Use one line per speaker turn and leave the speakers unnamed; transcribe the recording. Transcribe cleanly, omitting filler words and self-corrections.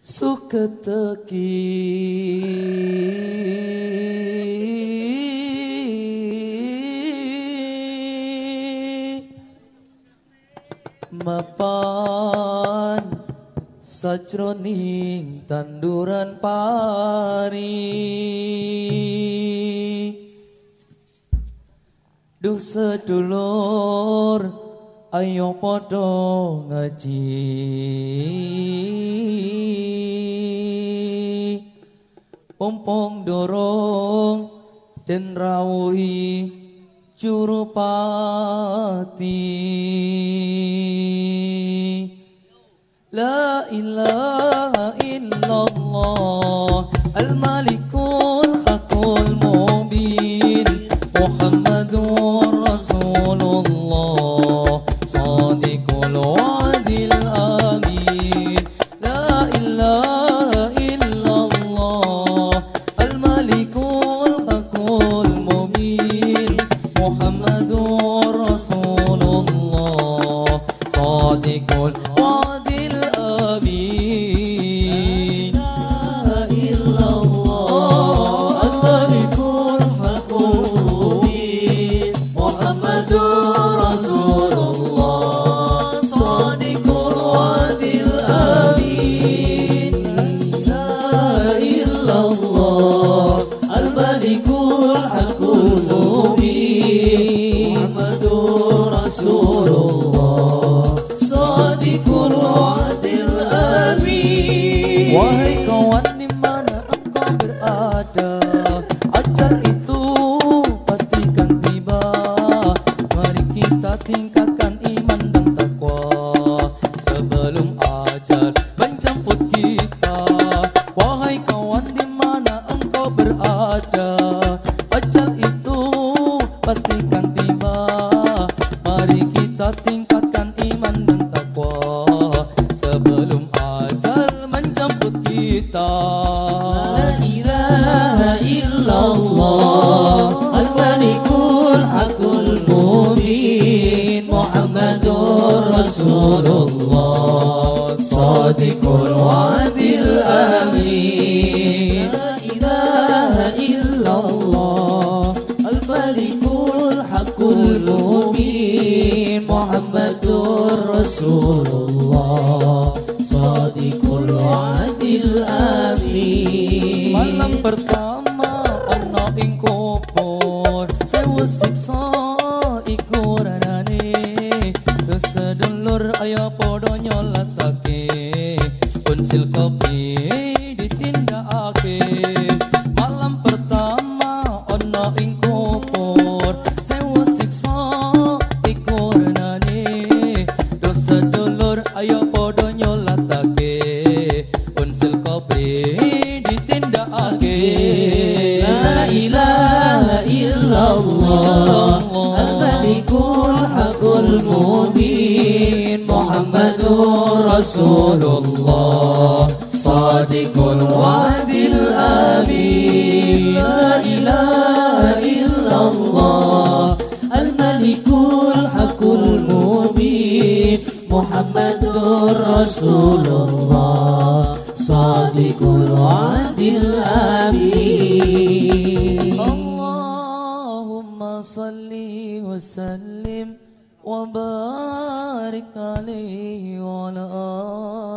suka teki mapan sajroning tanduran pari duh sedulur ayo podo ngaji ompong dorong den rawuhi Jurupati La ilaha illallah Al-Malikul Hakul Mubin Muhammadur Rasulullah Sadiqul Wadil Amin La ilaha illallah Al-Malikul Hakul Mubin Muhammadur Rasulullah Sadiqul Wadil Amin La illallah Al-Malikul Hakul Mubin Muhammadur Rasulullah Sadiqul Wadil Amin La illallah Al-Malikul Hakul Mubin Muhammadur Rasulullah Sadiqul Wadil Amin Wahai kawan di mana engkau berada Ajal itu pastikan tiba Mari kita tingkatkan iman dan takwa Sebelum ajal menjemput kita Wahai kawan di mana engkau berada Ajal itu pastikan tiba Mari kita tingkatkan iman dan takwa Sebelum ajal menjemput kita La ilaha illallah Al-Malikul Hakul Mubin Muhammadur Rasulullah Sadiqul Wadil Amin La ilaha illallah Al-Malikul Hakul Mubin Muhammadur Rasulullah Sadiqul Wadil Amin Malam pertama ana ing kubur sewu siksa iku ranane sedulur ayo padha nyolatake pensil kopi ditindakake malam pertama ana ing kubur sewu siksa iku ranane sedulur ayo padha nyolatake pensil kopi ditindakake La ilaha illallah Al-Malikul Hakul Mubin Muhammadur Rasulullah Sadiqul Wadil Amin La ilaha illallah Al-Malikul Hakul Mubin Muhammadur Rasulullah Sadiqul Wadil Amin Allahumma salli wa sallim wa barik alaihi wa ala